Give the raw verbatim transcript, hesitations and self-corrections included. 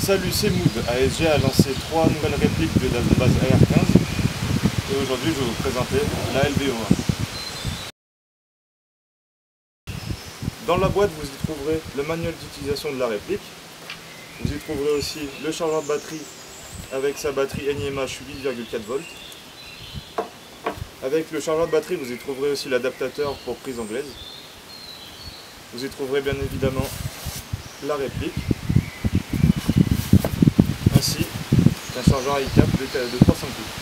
Salut, c'est Mood. A S G a lancé trois nouvelles répliques de la base A R quinze et aujourd'hui je vais vous présenter la L V O un. Dans la boîte, vous y trouverez le manuel d'utilisation de la réplique. Vous y trouverez aussi le chargeur de batterie avec sa batterie N I M H huit virgule quatre volts. Avec le chargeur de batterie, vous y trouverez aussi l'adaptateur pour prise anglaise. Vous y trouverez bien évidemment la réplique, ainsi qu'un chargeur I C A P de trois cents coups.